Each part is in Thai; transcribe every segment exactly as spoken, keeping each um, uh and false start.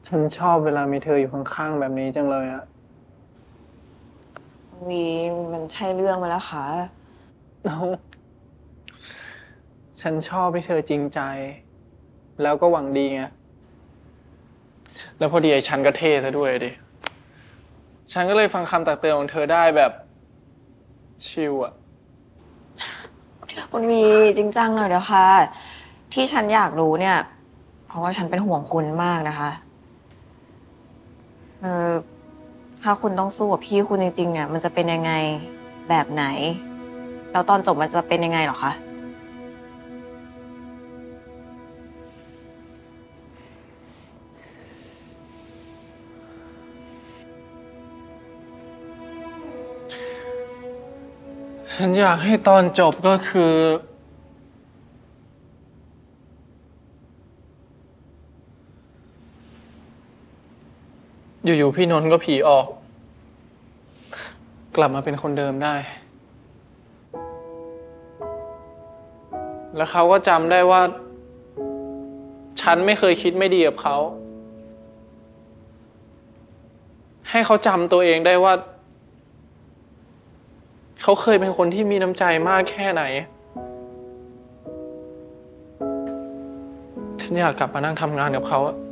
ฉันชอบเวลามีเธออยู่ข้างๆแบบนี้จังเลยอะวีมันใช่เรื่องมาแล้วค่ะเอ้าฉันชอบที่เธอจริงใจ แล้วก็หวังดีไงแล้วพอดีไอ้ฉันก็เท่ซะด้วยดิฉันก็เลยฟังคำตักเตือนของเธอได้แบบชิลอะคุณวีจริงจังหน่อยเดี๋ยวค่ะที่ฉันอยากรู้เนี่ย เพราะว่าฉันเป็นห่วงคุณมากนะคะเออถ้าคุณต้องสู้กับพี่คุณจริงๆเนี่ยมันจะเป็นยังไงแบบไหนแล้วตอนจบมันจะเป็นยังไงหรอคะฉันอยากให้ตอนจบก็คือ อยู่ๆพี่นนท์ก็ผีออก กลับมาเป็นคนเดิมได้ แล้วเขาก็จำได้ว่า ฉันไม่เคยคิดไม่ดีกับเขา ให้เขาจำตัวเองได้ว่า เขาเคยเป็นคนที่มีน้ำใจมากแค่ไหน ฉันอยากกลับมานั่งทำงานกับเขาอะ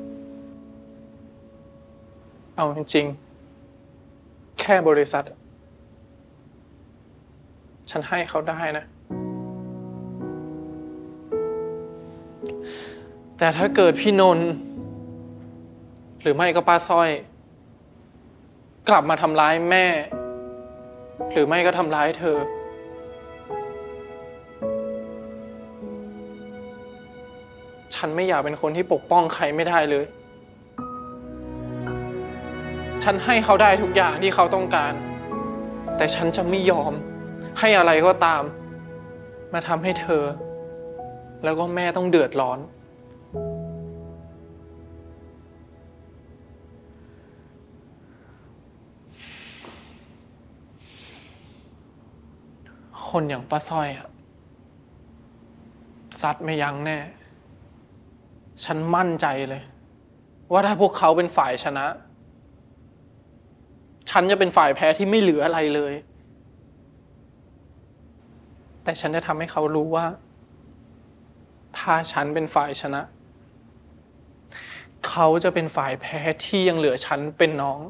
เอาจริงๆ แค่บริษัท ฉันให้เขาได้นะ แต่ถ้าเกิดพี่นนท์หรือไม่ก็ป้าสร้อย กลับมาทำร้ายแม่ หรือไม่ก็ทำร้ายเธอ ฉันไม่อยากเป็นคนที่ปกป้องใครไม่ได้เลย ฉันให้เขาได้ทุกอย่างที่เขาต้องการ แต่ฉันจะไม่ยอมให้อะไรก็ตาม มาทำให้เธอ แล้วก็แม่ต้องเดือดร้อน คนอย่างป้าสร้อยอะซัดไม่ยั้งแน่ ฉันมั่นใจเลย ว่าถ้าพวกเขาเป็นฝ่ายชนะ ฉันจะเป็นฝ่ายแพ้ที่ไม่เหลืออะไรเลย แต่ฉันจะทำให้เขารู้ว่า ถ้าฉันเป็นฝ่ายชนะ เขาจะเป็นฝ่ายแพ้ที่ยังเหลือฉันเป็นน้อง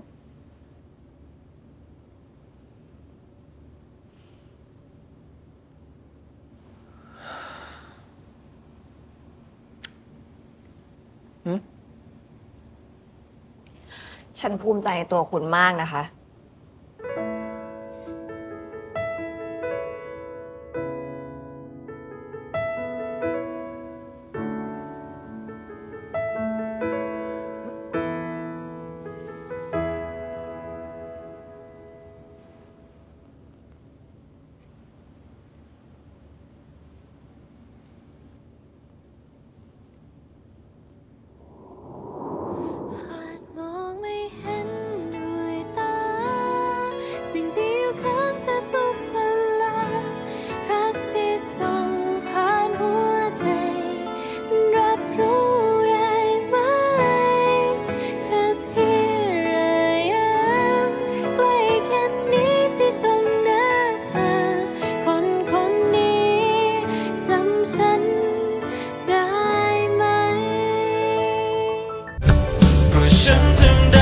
ฉันภูมิใจในตัวคุณมากนะคะฉันทำได้